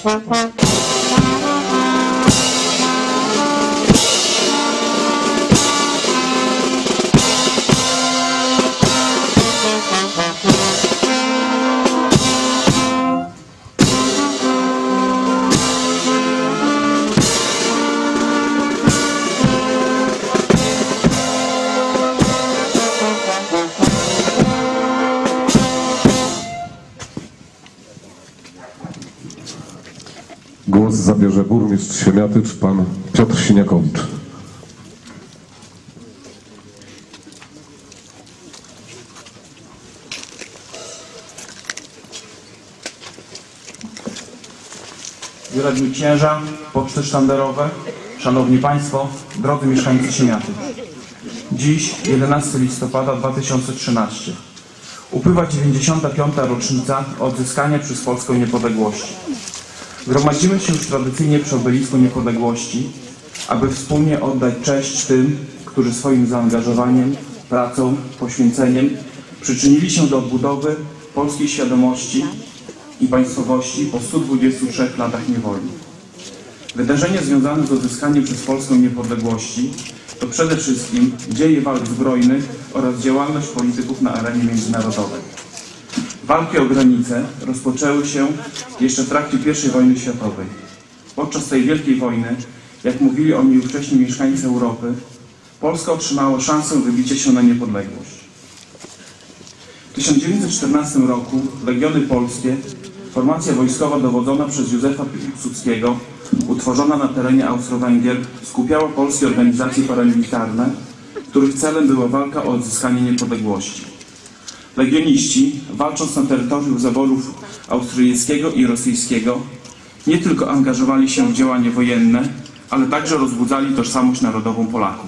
Głos zabierze burmistrz Siemiatycz, pan Piotr Siniakowicz. Wielebni księża, poczty sztandarowe, szanowni państwo, drodzy mieszkańcy Siemiatycz. Dziś, 11 listopada 2013, upływa 95. rocznica odzyskania przez Polskę niepodległości. Gromadzimy się już tradycyjnie przy obelisku niepodległości, aby wspólnie oddać cześć tym, którzy swoim zaangażowaniem, pracą, poświęceniem przyczynili się do odbudowy polskiej świadomości i państwowości po 123 latach niewoli. Wydarzenia związane z odzyskaniem przez Polskę niepodległości to przede wszystkim dzieje walk zbrojnych oraz działalność polityków na arenie międzynarodowej. Walki o granice rozpoczęły się jeszcze w trakcie I wojny światowej. Podczas tej wielkiej wojny, jak mówili o niej już wcześniej mieszkańcy Europy, Polska otrzymała szansę wybicia się na niepodległość. W 1914 roku Legiony Polskie, formacja wojskowa dowodzona przez Józefa Piłsudskiego, utworzona na terenie Austro-Węgier, skupiała polskie organizacje paramilitarne, których celem była walka o odzyskanie niepodległości. Legioniści, walcząc na terytorium zaborów austriackiego i rosyjskiego, nie tylko angażowali się w działania wojenne, ale także rozbudzali tożsamość narodową Polaków.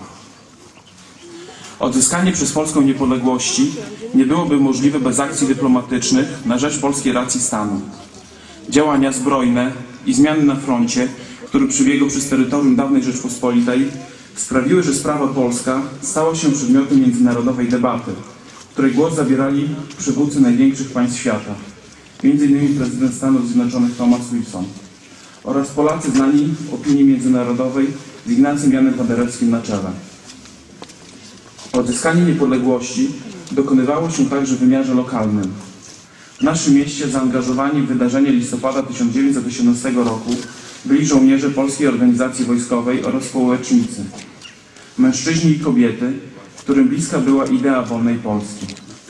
Odzyskanie przez Polskę niepodległości nie byłoby możliwe bez akcji dyplomatycznych na rzecz polskiej racji stanu. Działania zbrojne i zmiany na froncie, który przebiegał przez terytorium dawnej Rzeczpospolitej, sprawiły, że sprawa polska stała się przedmiotem międzynarodowej debaty, w której głos zabierali przywódcy największych państw świata, m.in. prezydent Stanów Zjednoczonych Thomas Wilson oraz Polacy znani opinii międzynarodowej z Ignacym Janem Paderewskim na czele. Odzyskanie niepodległości dokonywało się także w wymiarze lokalnym. W naszym mieście zaangażowani w wydarzenia listopada 1918 roku byli żołnierze Polskiej Organizacji Wojskowej oraz społecznicy, mężczyźni i kobiety, którym bliska była idea wolnej Polski.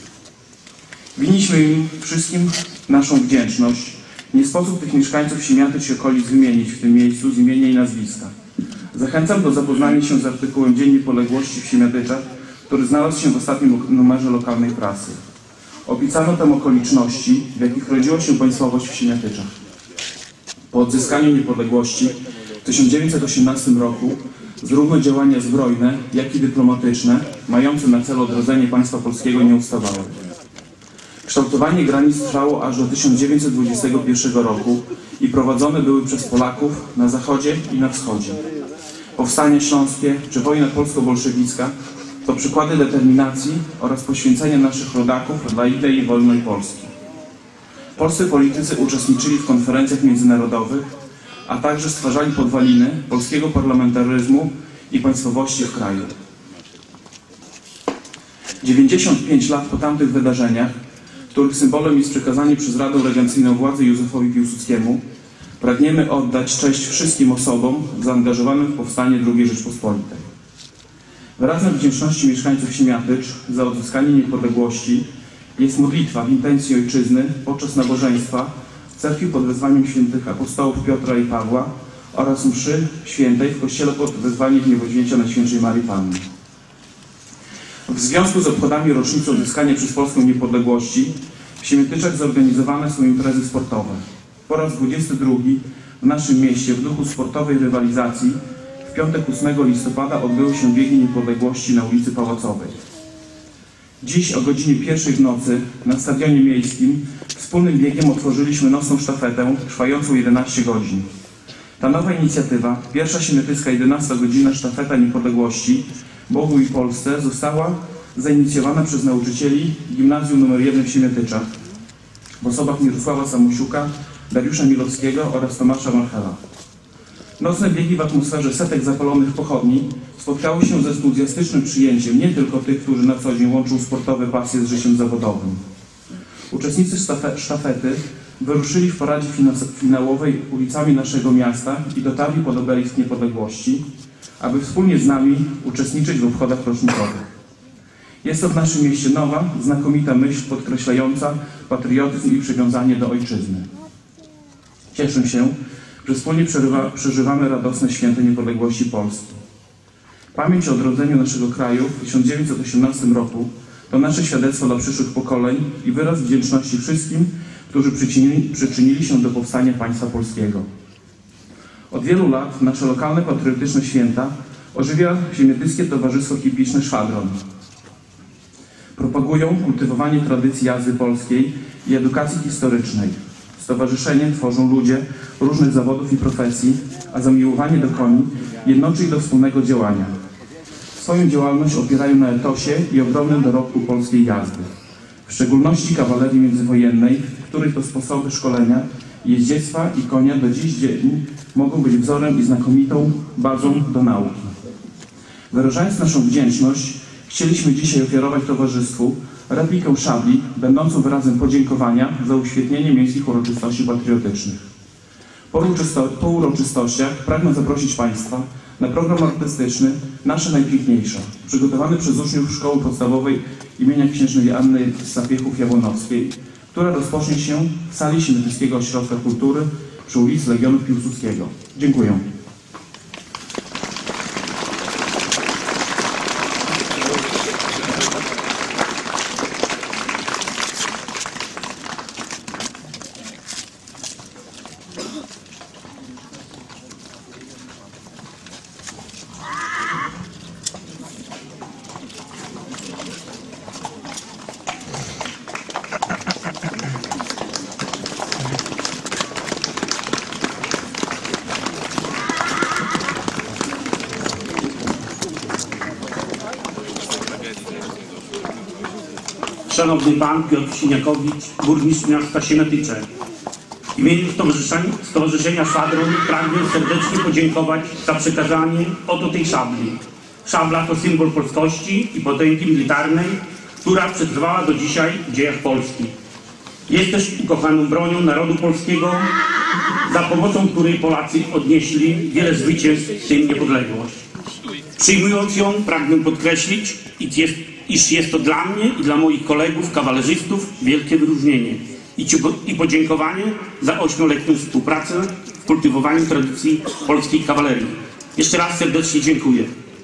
Winniśmy im wszystkim naszą wdzięczność. Nie sposób tych mieszkańców Siemiatycz i okolic wymienić w tym miejscu z imienia i nazwiska. Zachęcam do zapoznania się z artykułem Dzień Niepodległości w Siemiatyczach, który znalazł się w ostatnim numerze lokalnej prasy. Opisano tam okoliczności, w jakich rodziła się państwowość w Siemiatyczach. Po odzyskaniu niepodległości w 1918 roku zarówno działania zbrojne, jak i dyplomatyczne, mające na celu odrodzenie państwa polskiego, nie ustawały. Kształtowanie granic trwało aż do 1921 roku i prowadzone były przez Polaków na zachodzie i na wschodzie. Powstanie śląskie czy wojna polsko-bolszewicka to przykłady determinacji oraz poświęcenia naszych rodaków dla idei wolnej Polski. Polscy politycy uczestniczyli w konferencjach międzynarodowych, a także stwarzali podwaliny polskiego parlamentaryzmu i państwowości w kraju. 95 lat po tamtych wydarzeniach, których symbolem jest przekazanie przez Radę Regencyjną władzy Józefowi Piłsudskiemu, pragniemy oddać cześć wszystkim osobom zaangażowanym w powstanie II Rzeczpospolitej. Wyrazem wdzięczności mieszkańców Siemiatycz za odzyskanie niepodległości jest modlitwa w intencji ojczyzny podczas nabożeństwa w cerkwi pod wezwaniem świętych apostołów Piotra i Pawła oraz mszy świętej w kościele pod wezwaniem Nieboźwięcia Najświętszej Marii Panny. W związku z obchodami rocznicy odzyskania przez Polskę niepodległości w Siemiatyczach zorganizowane są imprezy sportowe. Po raz 22 w naszym mieście w duchu sportowej rywalizacji w piątek 8 listopada odbyły się biegi niepodległości na ulicy Pałacowej. Dziś o godzinie 1 w nocy na stadionie miejskim wspólnym biegiem otworzyliśmy nocną sztafetę trwającą 11 godzin. Ta nowa inicjatywa, pierwsza siemiatycka 11-godzinna sztafeta niepodległości Bogu i Polsce, została zainicjowana przez nauczycieli Gimnazjum nr 1 w Siemiatyczach w osobach Mirosława Samusiuka, Dariusza Milowskiego oraz Tomasza Marchela. Nocne biegi w atmosferze setek zapalonych pochodni spotkały się ze entuzjastycznym przyjęciem nie tylko tych, którzy na co dzień łączą sportowe pasje z życiem zawodowym. Uczestnicy sztafety wyruszyli w paradzie finałowej ulicami naszego miasta i dotarli pod obelisk Niepodległości, aby wspólnie z nami uczestniczyć w obchodach rocznikowych. Jest to w naszym mieście nowa, znakomita myśl podkreślająca patriotyzm i przywiązanie do ojczyzny. Cieszę się, że wspólnie przeżywamy radosne święto niepodległości Polski. Pamięć o odrodzeniu naszego kraju w 1918 roku to nasze świadectwo dla przyszłych pokoleń i wyraz wdzięczności wszystkim, którzy przyczynili się do powstania państwa polskiego. Od wielu lat nasze lokalne patriotyczne święta ożywia Siemiatyckie Towarzystwo Hipiczne Szwadron. Propagują kultywowanie tradycji jazdy polskiej i edukacji historycznej. Stowarzyszenie tworzą ludzie różnych zawodów i profesji, a zamiłowanie do koni jednoczy ich do wspólnego działania. Swoją działalność opierają na etosie i ogromnym dorobku polskiej jazdy, w szczególności kawalerii międzywojennej, których to sposoby szkolenia, jeździectwa i konia do dziś dzień mogą być wzorem i znakomitą bazą do nauki. Wyrażając naszą wdzięczność, chcieliśmy dzisiaj ofiarować towarzystwu replikę szabli, będącą wyrazem podziękowania za uświetnienie miejskich uroczystości patriotycznych. Po uroczystościach pragnę zaprosić Państwa na program artystyczny Nasze Najpiękniejsze, przygotowany przez uczniów Szkoły Podstawowej imienia Księżnej Anny z Zapiechów-Jabłonowskiej, która rozpocznie się w sali Siemiatyckiego Ośrodka Kultury przy ulicy Legionów Piłsudskiego. Dziękuję. Szanowny Pan Piotr Siniakowicz, burmistrz miasta Siemiatycze. W imieniu Stowarzyszenia Szwadron pragnę serdecznie podziękować za przekazanie oto tej szabli. Szabla to symbol polskości i potęgi militarnej, która przetrwała do dzisiaj w dziejach Polski. Jest też ukochaną bronią narodu polskiego, za pomocą której Polacy odnieśli wiele zwycięstw, w tym niepodległość. Przyjmując ją, pragnę podkreślić, iż jest to dla mnie i dla moich kolegów, kawalerzystów, wielkie wyróżnienie i podziękowanie za 8-letnią współpracę w kultywowaniu tradycji polskiej kawalerii. Jeszcze raz serdecznie dziękuję.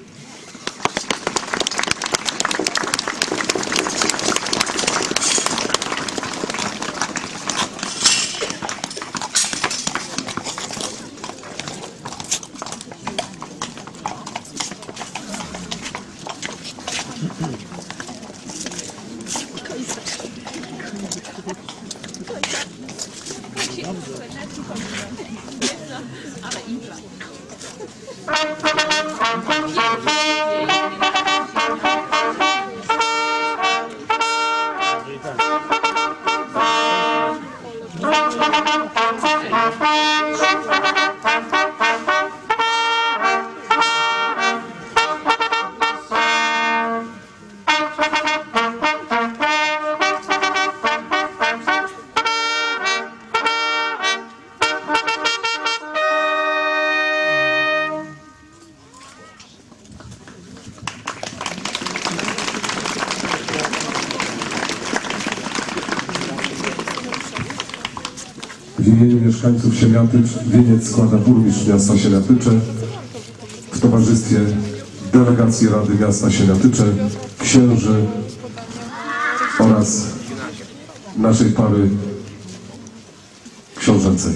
W imieniu mieszkańców Siemiatycz wieniec składa burmistrz miasta Siemiatycze w towarzystwie delegacji Rady Miasta Siemiatycze, księży oraz naszej pary książęcej.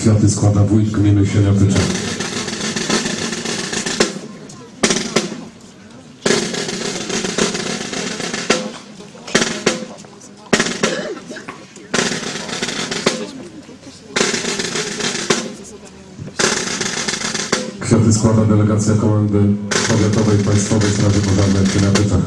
Kwiaty składa wójt gminy Siemiatycze. Kwiaty składa delegacja Komendy Powiatowej Państwowej Straży Pożarnej w Siemiatyczach.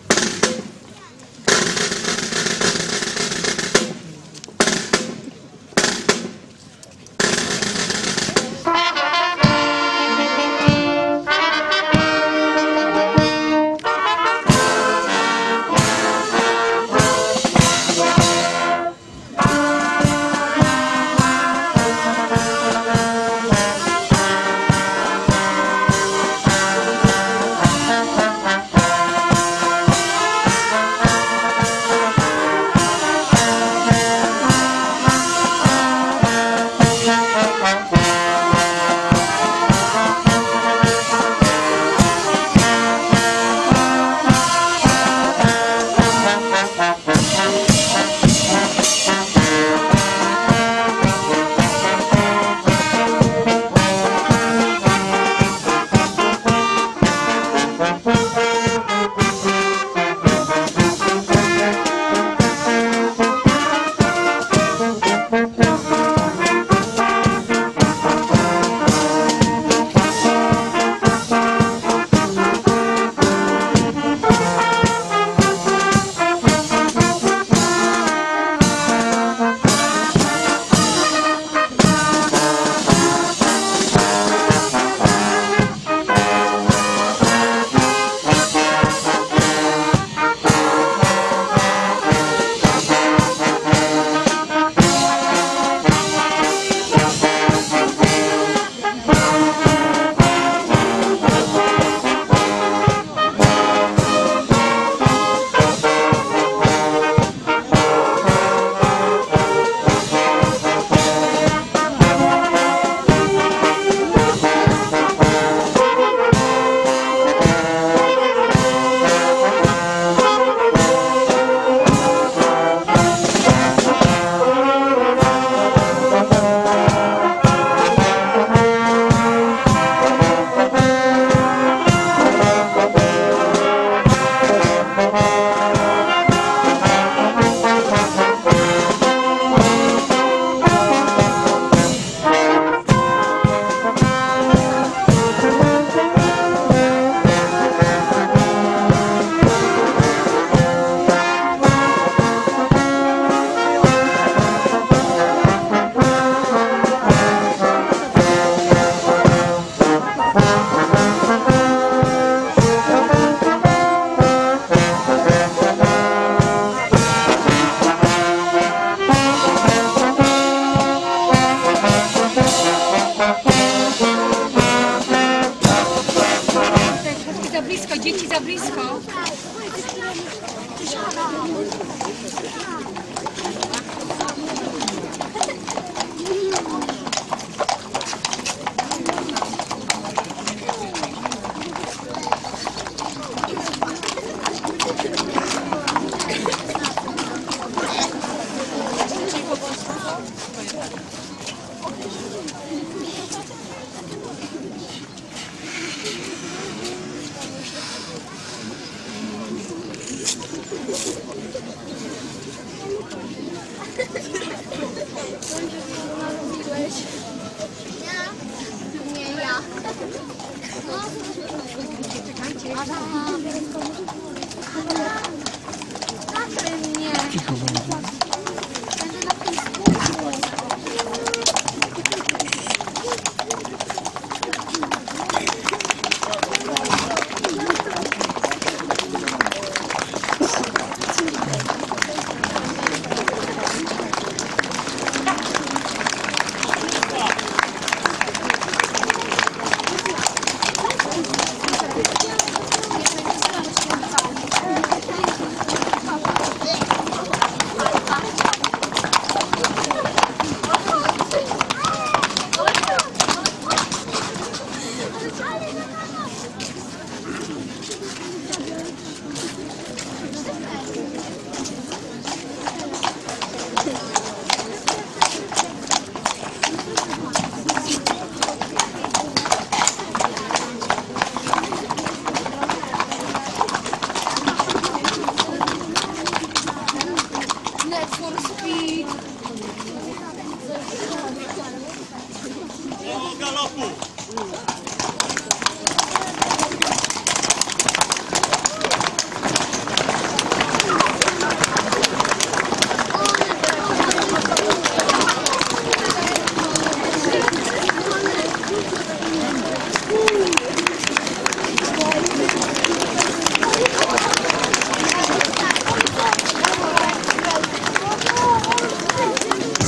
Dzieci za blisko.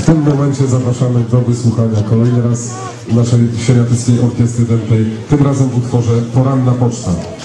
tym momencie zapraszamy do wysłuchania kolejny raz naszej Siemiatyckiej Orkiestry Dętej, tym razem w utworze Poranna Poczta.